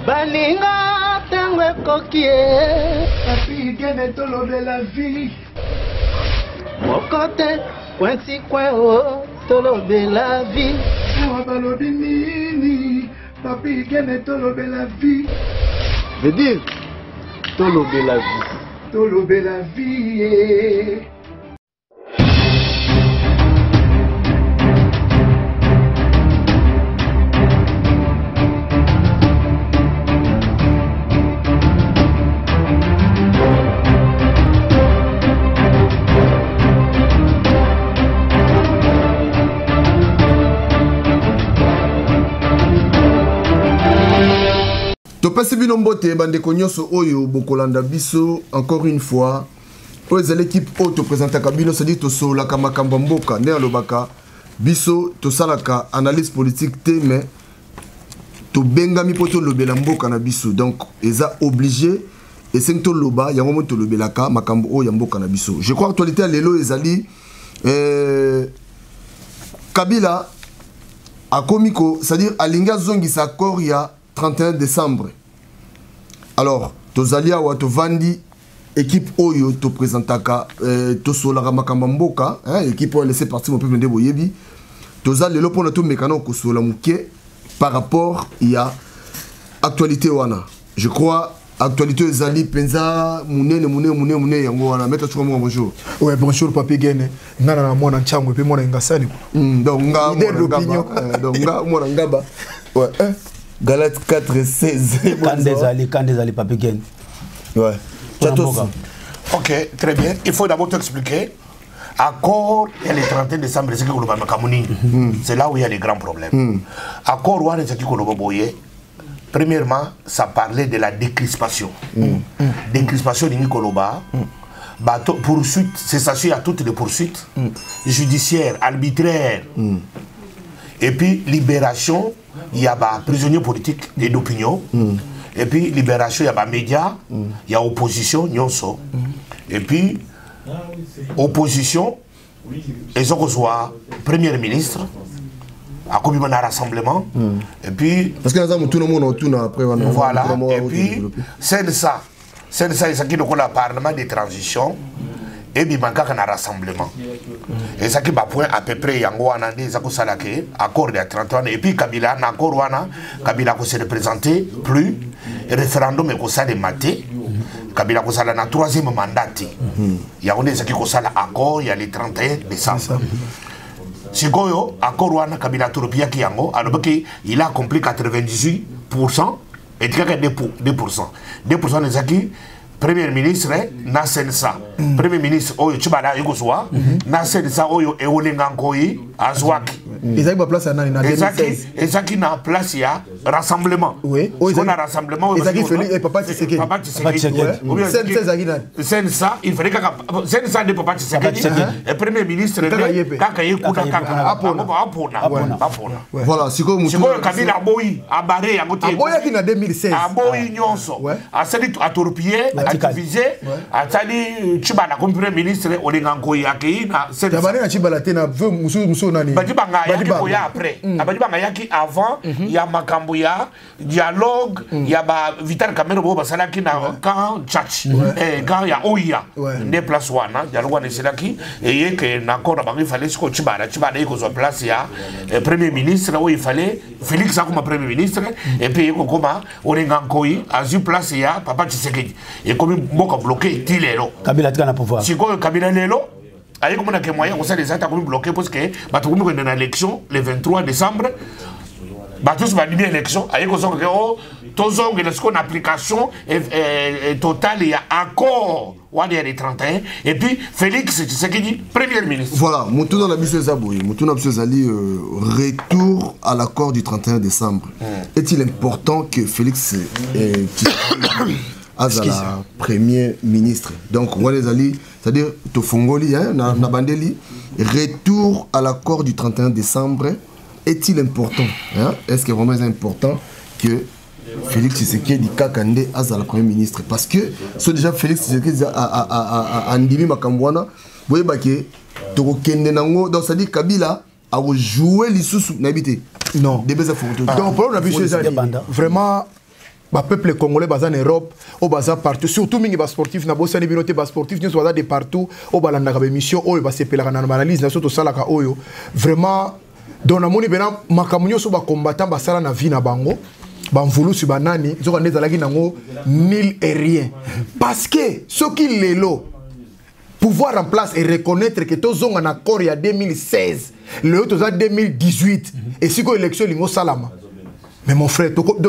Baninga tengwe kokie Papi gene tolo de la vie Mokote kwensi kweo tolo de la vie Awa balobi nini Papi gene tolo de la vie Veut dire tolo de la vie. Tolo de la vie Topasi binombote bande konyoso oyo bokolanda biso encore une fois pour les équipes auto présenter kabino c'est-à-dire to sola kama kamba mboka ne alobaka biso to salaka analyse politique te mais to bengami poto lobela mboka na biso donc eza obligé et c'est to loba yango mo to lobelaka makambo o ya mboka na biso je crois actualité à lelo ezali Kabila a komiko c'est-à-dire alinga zongi sa koria 31 décembre. Alors, tozalia wa tovandi équipe Oyo to présentaka to solara makamba mboka, équipe Oyo laissé partir mon peuple de boyebi. Toza lelo pona to mekano ko sola muke par rapport il a actualité wana. Je crois actualité ezali penza munene yango wana meta tu moi bonjour. Ouais, bonjour papi gene. Ngana na mwana nchango pe mwana ngasani. Donc nga mwana ngaba. Ouais. Galate 4-16. Quand des alliés papi Gen. Ouais. Ok, très bien. Il faut d'abord t'expliquer. Accord, il y a le 31 décembre, c'est là où il y a des grands problèmes. Accord, premièrement, ça parlait de la décrispation. Décrispation de Nikoloba. Poursuite, cessation à toutes les poursuites judiciaires, arbitraires. Et puis, libération. Il y a des prisonniers politiques et d'opinion. Et puis, libération, il y a des médias, il y a opposition, nyonso. Et puis, opposition, ils ont reçu premier ministre, à comme un rassemblement. Et puis, parce que tout le monde après. Voilà. Et puis, c'est ça. C'est ça, c'est qui le Parlement de transition. Et puis, il manque un rassemblement. Et ça qui va point à peu près, yango anandi, ça salake, accord de 31. Et puis, Kabila, accord wana, Kabila se représenté plus, référendum et ça de maté. Kabila ko sala na troisième mandat. Il y a ça qui sala accord, il y a le 31 décembre. Sikoyo, accord wana, Kabila Touropia qui yango, alors qu'il a accompli 98%, et il y a 2%. 2% des acquis. Premier ministre, na sensa. Premier ministre, oyo chibana yugoswa, na sensa oyo eolengankoi azwaki. Ezaki ba place na 2016. Ezaki na place ya rassemblement. Oui. On a rassemblement. Ezaki Félix et Papa Tshisekedi. Papa Tshisekedi. Sensa, il fallait que sensa de Papa Tshisekedi. Et premier ministre, kakaye kuda kaka. Apona. Voilà, siko mutu. Siko Kabila aboyi, abare yangote. Aboyi na 2016. Aboyi nyonso. Asali atourpier. Divisé, atali chibana comme premier ministre olengankoyi akei na tabane na chibala tena veut muso nani badibanga yaki koya après badibanga yaki avant ya makambo ya dialogue ya ba Vital Kamerhe bo basalaki na quand church quand ya oya ne place wana dialogue wana selaki et que na corps ba il fallait ko chibana iko zo place ya premier ministre où il fallait Félix comme premier ministre et puis ko koma olengankoyi azu place ya Papa Tshisekedi. Et comme beaucoup bloqué, Tilero. Kabila tika na pouvoir. Si quoi Kabila lelo, aïe comme on a que moyen, on sait les attaques bloquées parce que bateau comme une élection le 23 décembre. Bateau se va dire élection, aïe comme ça que oh, tous ont que ce qu'on application totale il y a accord. On est les 31 et puis Félix c'est ce qu'il dit premier ministre. Voilà, Moutou dans la mission Zaboui, Moutou dans la mission Zali retour à l'accord du 31 décembre. Est-il important que Félix Azala premier ministre. Donc, c'est-à-dire, Tofongoli, Nabandeli, retour à l'accord du 31 décembre, est-il important? Est-ce que vraiment c'est important que Félix Tshisekedi Kakande Azala premier ministre? Parce que, c'est déjà Félix Tshisekedi a Andimi Makambwana, vous voyez, donc, c'est-à-dire, Kabila a joué les sous-n'habité. Non. Des baisers photos. Donc, pour la vie, vraiment. ba peuple congolais baza en Europe au baza partout surtout mingi ba sportif na bossa ni binoté ba sportif nous baza de partout au balanda ka émission oyo ba sepelaka na analyse na soto salaka oyo vraiment donc na moni bena makamunyo so ba combattant ba sala na vie na bango ba mvulu su banani zoka ndeza laki nango nil et rien parce que ce qui lelo pouvoir en place et reconnaître que tozonga na corps ya 2016 le toza 2018 et si ko élection lingo salama. Mais mon frère,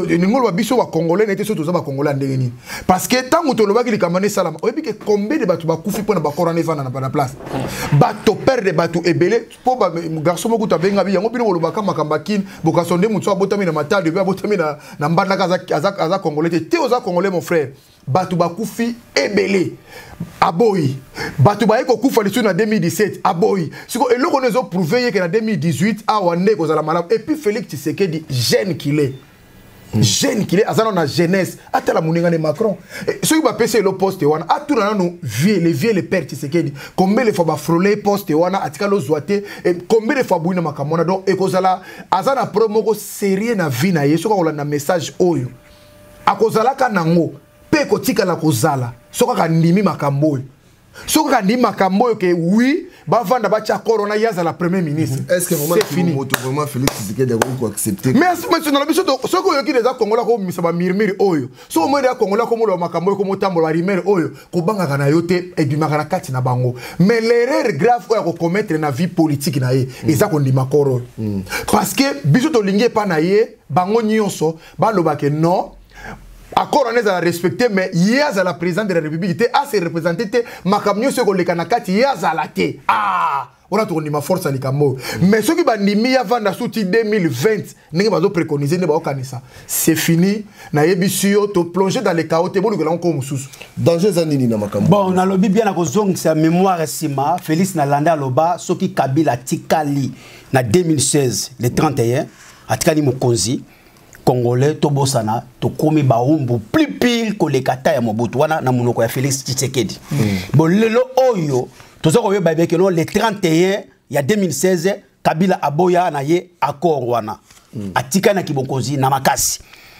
les Congolais n'étaient surtout pas Congolais. Parce que tant que tu as dit que Salama, on a dit que combien de bateaux bakoufi pour la place. Bateau perdre bateau ébélé. Pour garçon beaucoup de benga bien. On peut le baka makambakin. Bokasonde mutswa botami na matal de botami na mbanda kaza Congolais. T'es aux Congolais mon frère. Bateau bakoufi ébélé. Aboyi. Bateau baeko koufa les en 2017. Aboyi. Si et le qu'on a prouvé que en 2018 à Wande qu'on a la malade. Et puis Félix Tshisekedi jeune qu'il est. Jeune qu'il est, azana na jeunesse, ata la moninga de Macron. Ceux qui va passer le poste wana, a tout dans nos vieux les pères Tshisekedi. Combien de fois ba frôler poste wana, atika lo zoate, combien de fois bouina makamona donc et kozala azana promo ko sérieux na vie na yeso ko na message oyo. Akozala kanango, pe ko tika la kozala, soka ka ndimi makambo. Soka ndimi makambo que oui, ba vanda ba tia corona yaza la premier ministre. Est-ce que vraiment Félix Tshisekedi a accepté? Mais dans la mission ce que yoki des Congolais ko misa ba mirmiri oyo. So mo des Congolais ko mo lo makambo ko mo tambola rimere oyo ko banga kana yote e bi makana kati na bango. Mais l'erreur grave ko commettre na vie politique na ye, eza ko ndima koro. Parce que biso to lingi pa na ye, bango nyonso ba loba ke non. Accord on est à respecter, mais yaz à la présidente de la République, à se représenter, ma camion se colle kanakati, yaz à la thé. Ah! On a tourné ma force à l'ikamo. Mais ceux qui ont mis avant la souti 2020, n'est pas préconisé, n'est pas ça. C'est fini. Na yebisio, to plonger dans les chaos, t'es bon que l'on comme sous. Danger zanini na makambo. Bon, on a lobby bien à cause de sa mémoire sima. Félix Nalanda Loba, ceux qui Kabila Tikali, na 2016, le 31, à Tikali Mokonzi. Congolais tobosana to komi baumbu plus pile que les kata ya Mobutu wana na munoko ya Félix Tshisekedi. Bon lelo oyo tozo ko yeba ke no le 31 ya 2016 Kabila aboya na ye accord wana. Atika na kibokozi na makasi.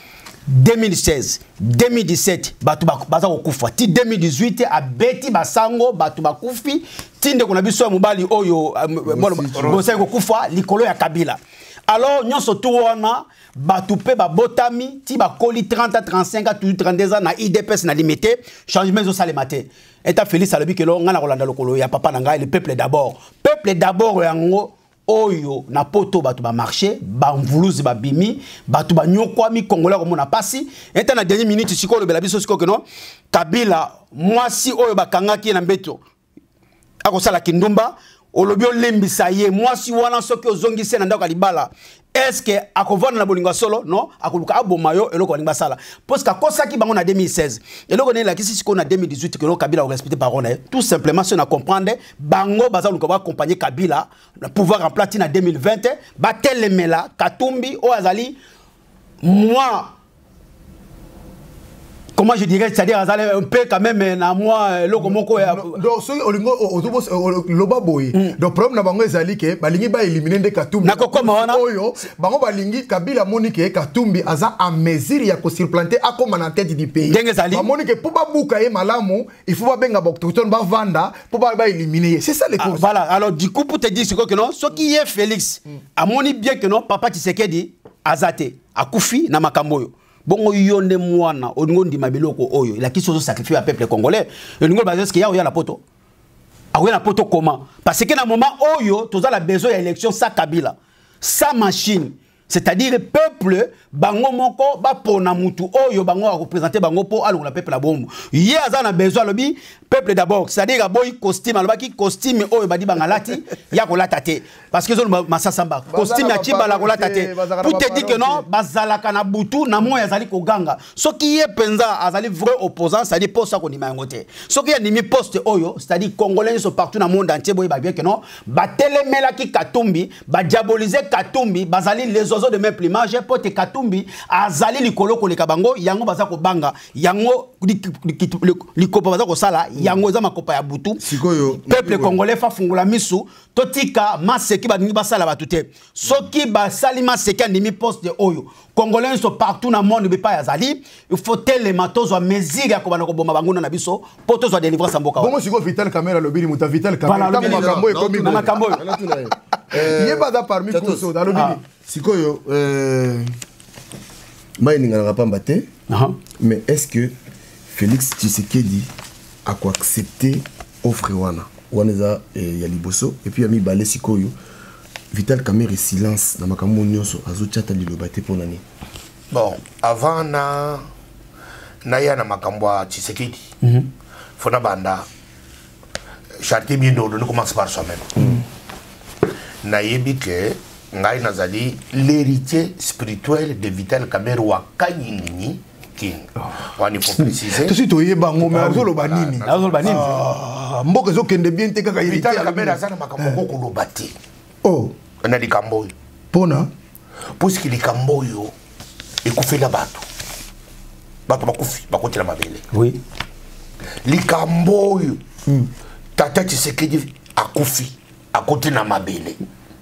2016, 2017 batu baza kokufa. Ti 2018 abeti basango batu bakufi tinde kuna biso ya mobali oyo bosa kokufa likolo ya Kabila. Alors, nous sommes tous batupé ba botami, ti ba koli 30 à 35 à 32 ans na IDPS na limité, changement zo salemate. Et ta Félix alobi que lo ngana kolanda lokolo ya papa nanga le peuple d'abord. Peuple d'abord yango oyo na poto batu ba marché, ba mvuluzi ba bimi, batu ba nyokwami congolais comme na pasi. Et ta na dernière minute siko le bela biso siko que non Kabila mwasi oyo ba kangaki na mbeto. Ako sala kindumba olobio lembisa ye mwasi wana soki ozongise na ndako libala est-ce que akovana na bolinga solo non akoluka abomayo eloko balinga sala parce que akosaki bango na 2016 eloko ne la kisi siko na 2018 que Kabila a respecté parole tout simplement si on a comprendre bango baza luka ba accompagner Kabila pouvoir en platine en 2020 ba telemela Katumbi o azali moi comment je dirais, c'est-à-dire un peu quand même na moi lokomoko donc so olingo loba boy donc problème na bango ezali ke balingi ba éliminer de Katumbi na kokoma wana oyo bango balingi Kabila monike Katumbi aza en mesure ya ko surplanter akoma na tête du pays ba monike pour ba buka ye malamu il faut ba benga bokton ba vanda pour ba éliminer c'est ça les causes voilà alors du coup pour te dire que non ce qui est Félix a moni bien que non papa Tshisekedi azate akufi na makamboyo bongo yonde mwana oningo ndima biloko oyo la kiso zo sacrifier à peuple congolais oningo bazes que ya la poto awe na poto comment parce que na moment oyo toza la besoin ya élection sa Kabila sa machine c'est-à-dire le peuple bango moko ba pona mutu oyo bango a représenter bango po alongo la peuple la bombe ye azana besoin lobi peuple d'abord c'est-à-dire boy costume alobaki costume oyo badi bangalati ya kolata te parce que zo masasamba costume ya chibala kolata te pour te dire que non bazalaka na butu na moya azali koganga soki ye penza azali vrai opposant c'est-à-dire poste ko ndima ngote soki ya nimi poste oyo c'est-à-dire congolais sont partout dans le monde entier boy ba bien que non ba telemela ki Katumbi ba diaboliser Katumbi bazali les oiseaux de même plumage pour te Katumbi azali likolo ko leka bango yango baza ko banga yango likopo baza ko sala yango za makopa ya butu peuple congolais fa fungula misu totika maseki ba ningi basala batute soki basali maseki andimi poste oyo congolais sont partout dans le monde be pa yazali il faut tele matozo a mesure ya ko bana ko bomba banguna na biso poto zo délivrer samboka bongo siko vital camera lobili muta vital camera makambo ekomi makambo yeba da parmi koso da lobili sikoyo maininga na pamba te mais est-ce que Félix Tshisekedi a quoi accepter offre wana ya liboso et puis ami balé sikoyo Vital Kamerhe silence na makambo nyonso azochata liloba te pona ni bon avant na ya na makambo ya Tshisekedi fona banda chanter bien d'ordre ne commence par soi-même na yebi que ngai nazali l'héritier spirituel de Vital Kamerhe wa kanyingini king wani faut préciser tout suite oyeba ngome azoloba nini mboka ezokende bien te kaka Vital Kamerhe azana makambo ko loba te oh na likambo oyo pona puisque likambo oyo ekufela bato bakufi bakotela mabele oui likambo oyo tata Tshisekedi akufi akotela mabele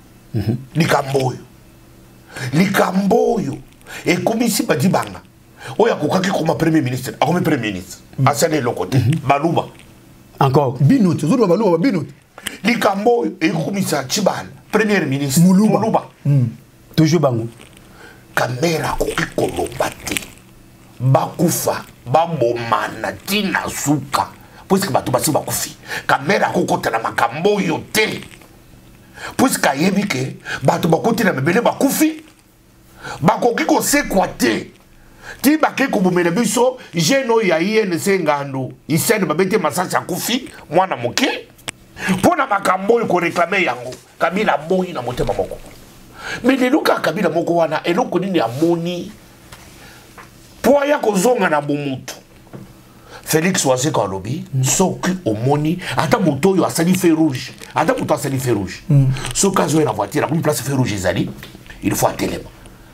likambo oyo ekomisi badibanga oyo akokaki koma premier ministre akomi premier ministre asali eloko te baluba encore binut ozoloba baluba binut likambo oyo ekomisa Tshibala premier ministre Muluba toujours bango Kamerhe akoki koloba te bakufa babomana tina suka puisque bato basi bakufi Kamerhe akokota na makambo oyo te puisque ayebi ke bato bakoti na mebele bakufi bakoki kosekwa te ti bake kobomela biso jeune oyo ya INC ngando isene babete masasi akufi mwana moke pona makambo oyo koreklame yango Kabila boyi na motema moko mais lelo kaka Kabila moko wana eloko nini amoni po ya kozonga na bomutu Félix Waseko alobi soki omoni ata moto oyo asali feu rouge ata moto asali feu rouge soki azoye na voiture akomi place feu rouge ezali il faut atelema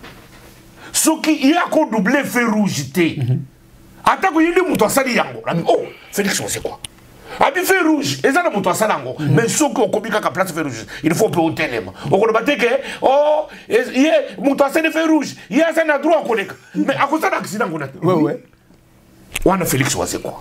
soki il a ko doubler feu rouge te ata ko yindi moto asali yango oh Félix Waseko abi feu rouge ezana moto asala ngo mais soki okomi kaka place feu rouge il faut pe otelema okoloba te ke oh ye moto asali feu rouge ye asana droit koleka mais akozana accident ngona ouais wana Félix Waseko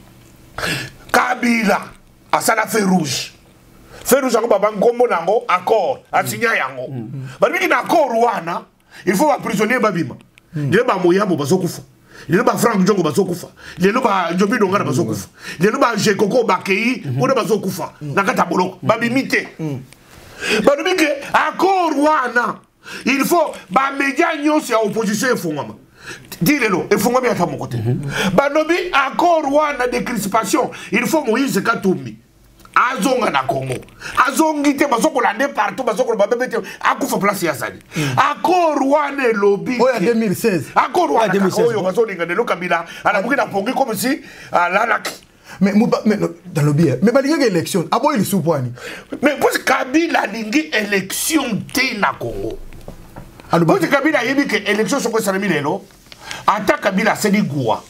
Kabila asala feu rouge yango baba ngombo nango accord asinya yango babiki na accord wana il faut ba prisonnier babima le ba moyambo bazokufa le ba Frank Jongo bazokufa le ba Jobi Dongana bazokufa le ba Jekoko Bakei ona bazokufa na kata boloko babimite babiki accord wana il faut ba média nyonso ya opposition efungama dis-le, il faut que je mon côté. Banobi, accord wana de crispation, il faut Moïse Katumbi. Azonga na Congo. Azongi te basoko la partout, basoko la bébé akufa place ya sali. Accord wana lobby. Oh, 2016. Accord wana 2016. Oyo bazolinga de Kabila, ala buki na pongi comme si la mais dans le biais mais balinga élection abo il soupani mais pour Kabila lingi élection te na Congo. Pour Kabila yebi que élection soko salami lelo. Ata Kabila sedi goua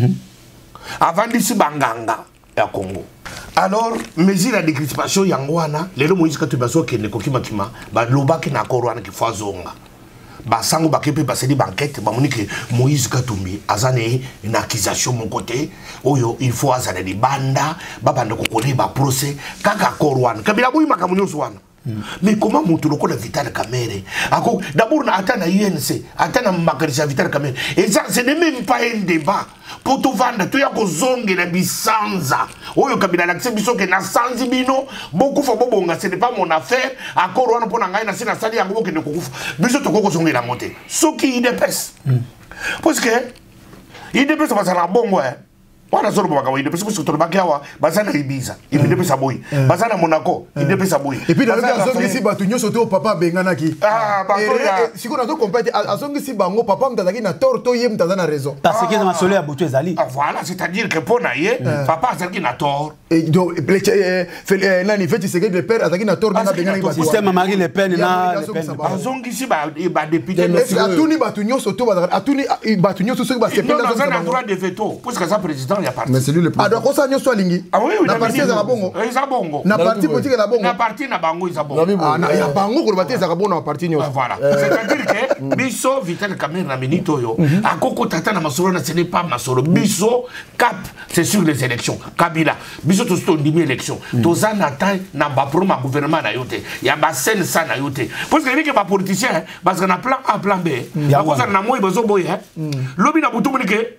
avant d'ici banganga ya Congo. Alors mesure de crispation yangwana lelo Moïse Katumbi kende kokima kima ba lobaki na korwana ki fazonga ba sango ba kepe ba sedi banquette ba monike Moïse Katumbi azane une accusation mon côté oyo il faut azana di banda ba banda kokole ba procès kaka korwana Kabila boyi makamunyo swana. Mais comment monter le coup de Vital Kamerhe? D'abord, on attend à INC, attend à Makarisa Vital Kamerhe. Et ça, ce n'est même pas un débat. Pour tout vendre, tu as que zongue et bisanza. Oh, le Kabila l'accepte, que na sanzi bino, beaucoup faut bonga, ce n'est pas mon affaire. Encore on pour n'engager na sina sali yango que ne kouf. Biso to ko zongue la montée. Ce qui idepes. Parce que idepes ça va ça bongo hein. Wana zoro baka wa idepes parce que to bakawa bazana Ibiza. Idepes sa boy. Bazana Monaco, idepes sa boy. Et puis dans le cas zongi si batu nyoso to papa bengana ki. Ah, papa. Si ko na to compete azongi si bango papa mtazaki na tort to yem mtazana raison. Parce que na solo ya butu ezali. Voilà, c'est-à-dire que pour naie papa azaki na tort. Et donc nani fait c'est que le père azaki na tort na bengana ki. Système Marie Le Pen na Le Pen. Azongi si ba député. Atuni batu nyoso to bazaka atuni batu nyoso so ba c'est pas dans un droit de veto. Parce que ça président ans, il y a parti. Mais c'est lui le président. Ah, donc, ça, soit lingi. Ah oui, la partie, c'est la bongo. Ils ont bongo. La partie politique, c'est la bongo. La partie, na bango, ils ont bongo. Ah, il y a bango, pour le bâtir, c'est la bongo, la partie, voilà. C'est-à-dire que, biso, Vital Kamer, na minito yo, à Koko Tata, na Masoro, ce n'est pas Masoro. Biso, cap, c'est sur les élections. Kabila. Biso, tout ce qu'on dit, élection. Toza, Nathan, na bapro, ma gouvernement, na yote. Il y a Basen, ça, na yote. Parce que les politiciens, parce qu'on a plan A, plan B. À cause de la moi, ils ont boyé. Lobby n'a pas tout dit que,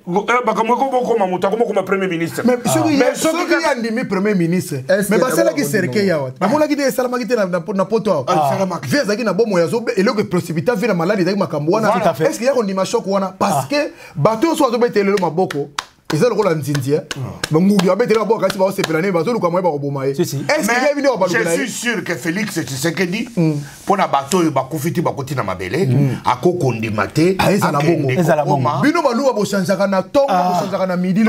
comme premier ministre. Mais ceux qui ont dit premier ministre, mais c'est là qui s'est recueilli. Mais moi, qui est Salama qui était na poto. Vers qui na bon moyen et le précipité vers la maladie avec ma cambouana. Est-ce qu'il y a un image choc parce que bateau soit obété le maboko. Et ça le rôle d'Intinti. Mais Mougi a été là-bas quand il va se planer, bateau nous comme Est-ce qu'il y a venu au je suis sûr que Félix Tshisekedi pour na bateau il va confiter ba côté na mabele à kokondi maté à la bongo. Bino balou ba changer na tonga ba changer na midi. Le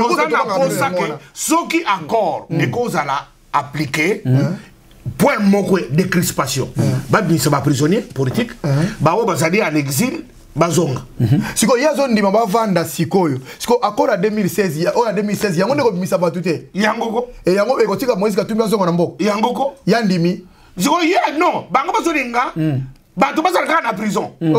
soki accord ne cause à la appliquer point moko de crispation. Ba binisa ba prisonnier politique ba o ba sadi en exil bazonga. Siko ya zone ndima ba vanda sikoyo. Siko accord à 2016 ya o ya 2016 yango ndeko bimisa batute. Yangoko. Et yango ekotika Moïse Katumbi azonga na mboko. Yangoko. Yandimi. Siko ya non, bango bazolinga. Bato bazalaka na prison. Mais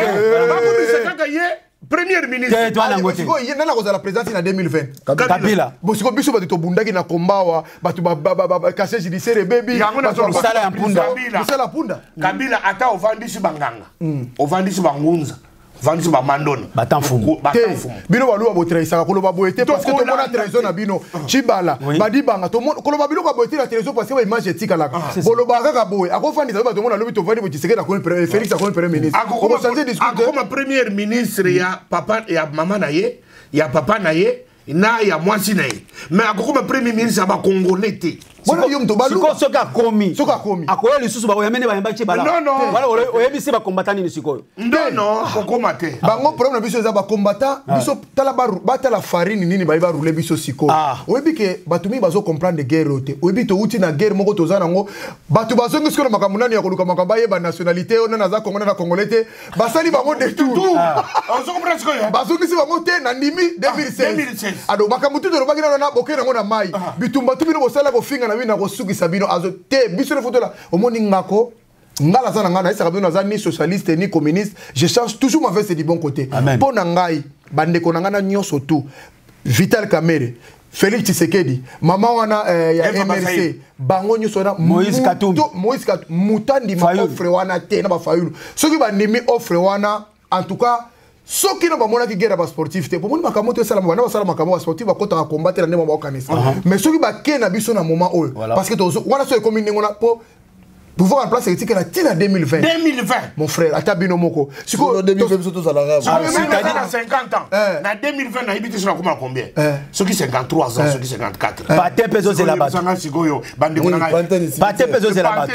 ba ko kaka ye premier ministre. Siko ye nana ko za la présidence na 2020. Kabila. Bo siko biso bato bundaki na kombawa, bato ba caché judiciaire baby. Sala ya punda. Sala punda. Kabila ata ovandisi banganga. Ovandisi bangunza. Vandisi ba mandona. Batanfumu. Bino baluwa botraisa ko loba boete parce que to mona trésor na bino. Chibala. Badi banga to mona ko loba bino ka boete la trésor parce que ba image etika la. Boloba ka boye. Ako fandisa ba to mona lobi to vandi botiseke na ko Félix ko premier ministre. Ako changer discours. Ako premier ministre ya papa ya mama na ye, ya papa na ye. Na ya mwasi na ye. Mais akoko premier ministre ba congolais te. Bona yom to balu. Siko soka komi. Soka komi. Akoya lisusu ba oyamene ba yamba chibala. Non. Wala oyebisi ba combattant ni siko. Non, koko mate. Bango problème na biso za ba combattant, biso tala ba tala farine nini ba rouler biso siko. Oyebi ke batumi bazo comprendre guerre te. Oyebi to uti na guerre moko toza nango. Batu bazongi siko na makamunani ya koluka makamba ye ba nationalité ona na za Congo na Congolais te. Basali bango de tout. On se comprend ce que bazongi si bango te na ndimi 2016. Ado makamutu to robaki na bokena ngo na mai. Bitumba tu bino bosala ko finga na bino ko suki sabino azo te biso le photo là au moni ngako ngala sana ngana esa kabino za ni socialiste ni communiste je change toujours ma veste du bon côté pour nangai bande ko ngana nyoso tout Vital Kamerhe Félix Tshisekedi mama wana ya MRC bango nyoso na Moïse Katumbi mutandi ma offre wana te na ba fayulu soki ba nimi offre wana en tout cas soki na bamona ki guerre ba sportif te pomoni makambo te sala bana basala makambo sportif ba kota combattre na ndema ba kanisa mais soki ba ke na biso na moment oyo parce que to wana so ekomi ndengona po pouvoir en place éthique na tina 2020 mon frère ata bino moko siko 2020 biso to sala grave c'est-à-dire 50 ans na 2020 na ibiti sera comment combien ceux qui 53 ans ceux qui 54 pas te peso c'est la base bande ko na pas te peso c'est la base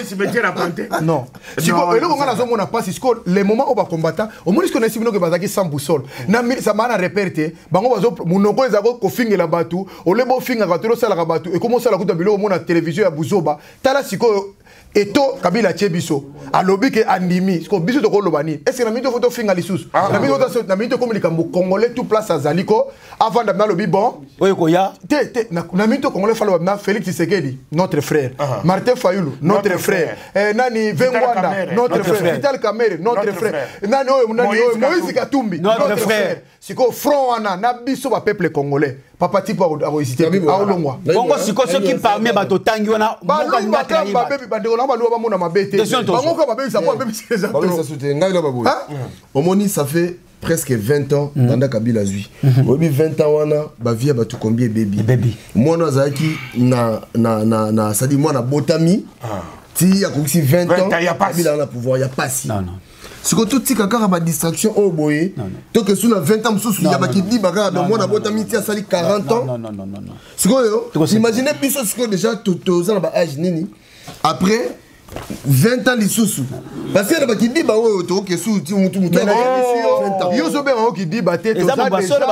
non siko elo ngana zo mona passe siko les moments où ba combattant au moins qu'on esi bino ke bazaki sans boussole na ça mana repéré bango bazo munoko ezako ko fingela batu olebo finga ka tolo sala ka batu et comment ça la kuta bilo mona télévision ya buzoba tala siko eto Kabila Tchebiso alobi ke andimi ko biso to ko lobani est-ce que na mito photo finga lisusu na mito comme likambo congolais tout place à Zaliko avant de lobi bon oyo ko ya te na mito congolais falo na Félix Tshisekedi notre frère Martin Fayulu notre frère nani Vengwanda notre frère Vital Kamerhe notre frère nani Moïse Katumbi notre frère siko front wana na biso ba peuple congolais papa tipo a hésité a olongwa bongo siko ceux qui parmi bato tangi wana Omoni ça fait presque 20 ans dans Kabila zui. Obi 20 ans wana ba via ba tu combien baby. Moi na zaki na ça dit moi na botami. Ti a comme si 20 ans Kabila na pouvoir, il y a pas si. Non. Ce que tout tika kaka ba distraction au boye. Donc que sous na 20 ans msusu ya ba ki di baga dans moi na botami ti a sali 40 ans. Non. Ce que imaginez biso ce que déjà tout za ba âge nini. Après 20 ans les sous parce que qui dit bah ouais to que sous mutu yo so be on qui dit bah tete déjà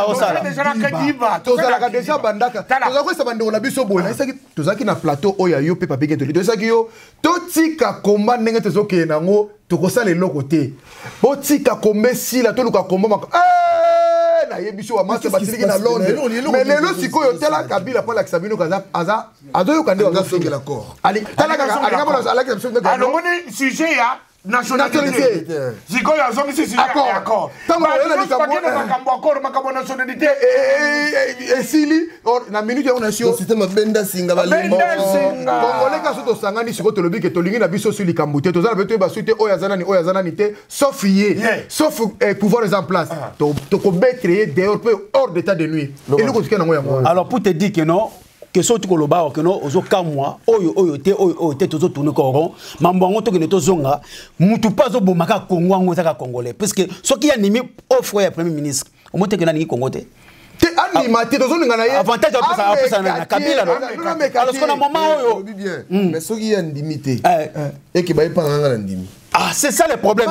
bandaka toza ko sa bandeko na biso boy na isaki toza ki na plateau oya yo pe papier to toza ki yo to tika komba ndenge tezo ke nango to ko sala eloko te bo tika kombe sila to luka komba na yebiso wa masa batiliki na Londres mais lelo sikoyo tela Kabila pa la Sabino kaza aza azoyoka nde azosonge l'accord ali tala ka alika bona alaka biso nde alongoni sujet ya nationalité sikoyo azongisi sujet ya accord tango yona makambo accord makambo nationalité esili na minute ya nation système benda singa balembo congolais ka soto sangani siko tolobi ke tolingi na biso sur likambo te tozala beto ba suite oya zanani te sauf sauf pouvoir en place to ko betre dehors hors d'état de nuit et nous ko na ngoya. Alors pour te dire que non que sorti ko loba que non ozo kamwa oyo te tozo tourner ko mambo ngo to ke to zonga mutu pas zo bomaka Congo ngo taka congolais parce que ce qui a nimi offre ya premier ministre o mote ke na ni Congo te te anima te tozo ninga na ye avantage apesa na Kabila alors qu'on a moment oyo bien mais ce qui est ndimité et qui ba pas nganga ndimi. Ah, c'est ça le problème.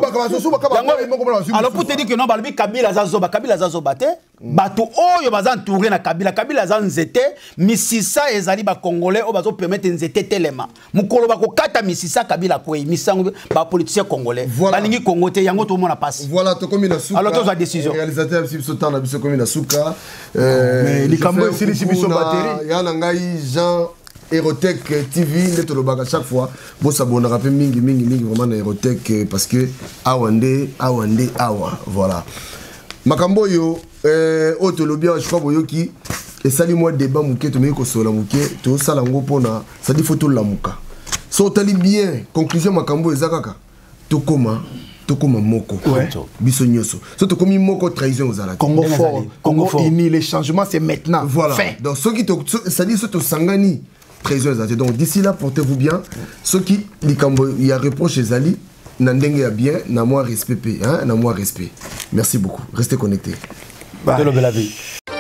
Alors pour te dire que non, Kabila Zazoba te, bato oyo baza entouré na Kabila za nzete, misisa ezali ba congolais o bazo permettre nzete telema. Mukolo bako kata misisa Kabila kwe, misango ba politicien congolais. Balingi Congo te yango to mona passe. Voilà, to komi na suka. Alors to za décision. Réalisateur biso tana biso komi na suka. Mais likambo esili biso batterie. Ya ngai Jean Erotech TV le tolobaka chaque fois bon s'abonner rappel mingi vraiment na Erotech parce que awande awa voilà makambo yo otolobia je crois boyoki et sali moi débat muke to meko sola muke to sala ngo pona ça dit photo la muka so tali bien conclusion makambo ezakaka to koma moko biso nyoso so to komi moko trahison aux ala Congo fort uni les changements c'est maintenant voilà donc ce qui ça dit so to sangani. Donc d'ici là, portez-vous bien. Ceux qui y a reproche chez Ali, n'andenge a bien, n'a moins respect, hein, n'a moins respect. Merci beaucoup. Restez connectés. De l'eau de la vie.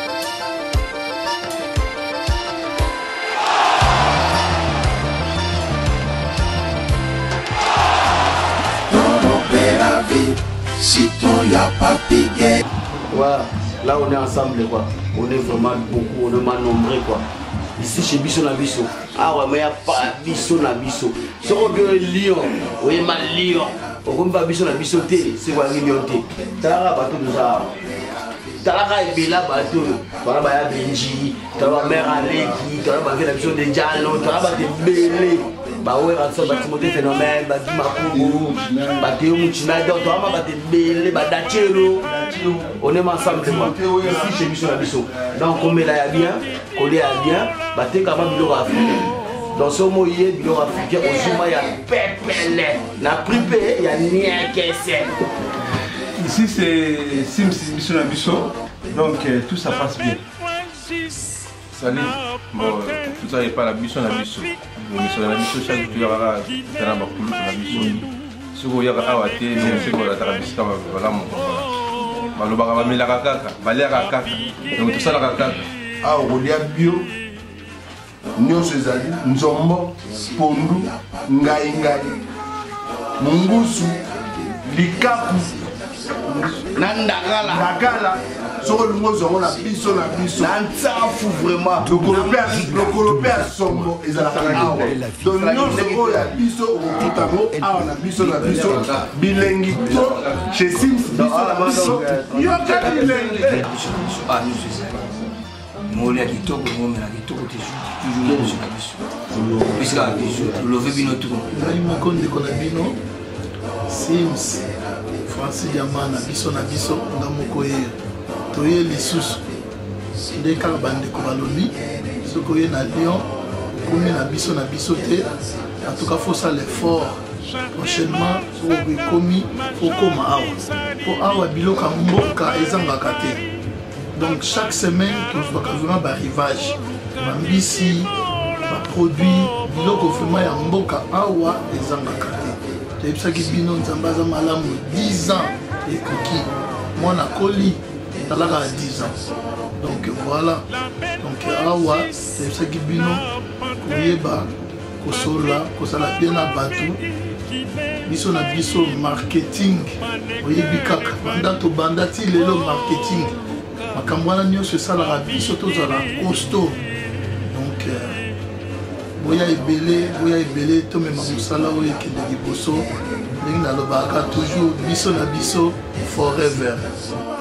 Si ton y a pas piqué. Voilà, là on est ensemble quoi. On est vraiment beaucoup, on est mal nombreux quoi. Ici chez Bisso na Bisso. Ah ouais, mais il n'y a pas Bisso na Bisso. Si on veut Lyon, oui, mal Lyon. On ne peut pas Bisso na Bisso, c'est quoi Lyon? T'as bateau de ça. T'as Ebela bateau. T'as la Benji, t'as la mère Aleki, t'as la Bisso de Diallo, t'as la Belé. Bah ouais, ça va Timothée Phénomène, bah Dimakougou, bah Théo Mouchinado, t'as la Belé, bah Dachero. On est ensemble ici chez Bisso na Bisso. Donc on met là bien. Collé à bien, batté comme un bilor africain. Dans ce mot, il y a bilor africain, au Zuma, il y a pépélé. La pripé, il y a rien qui est. Ici, c'est Sims Bisso na Bisso, donc tout ça passe bien. Salut, bon, tout ça n'est pas la Bisso na Bisso. La Bisso na Bisso, chaque jour, il y aura un bakoulou na Bisso. Ce qu'il y aura à Wate, c'est que la Tarabisca va mon papa. Malobara va me la kaka, Valera kaka. Donc tout ça la kaka. Ah, Rolia Bio, Nyos Ezali, Nzombo, Pondu, Ngai, Mungusu, Likapu, Nandagala, sur le mot, on a Bisso na Bisso. Nansafu vraiment. Le Colopère Sombo, Ezala. Donc, Nyos a Bisso, Okutamo, on a Bisso na Bisso, Bilengi, chez Sims, Bisso na Bisso, Yoka Bilengi. Molia kitoko ngomela kitoko toujours sur la biso puisque le vebino tout ngai mokonde kona bino Sims Francis Diamana biso na biso nga moko ye toye lisusu nde kaka bandeko balobi soki oye na Lyon okomi na biso te en tout cas faut ça l'effort prochainement soki ekomi faut koma awa po awa biloko ya mboka ezangaka te. Donc chaque semaine, tu vois vraiment un rivage. Mambisi, un produit, biloko vraiment ya mboka awa ezangakate. Tu sais que bino nzambaza malamu 10 ans et koki. Moi na koli talaka 10 ans. Donc voilà. Donc awa, tu sais que bino koyeba kosola, kosala bien na batu. Biso na biso marketing. Oyebi kaka banda to banda ti lelo marketing. Makambwana nyonso esalaka biso tozala costaud. Donc boya ebele tomema mosala oyo ekende liboso ndenge nalobaka toujours biso na biso forever.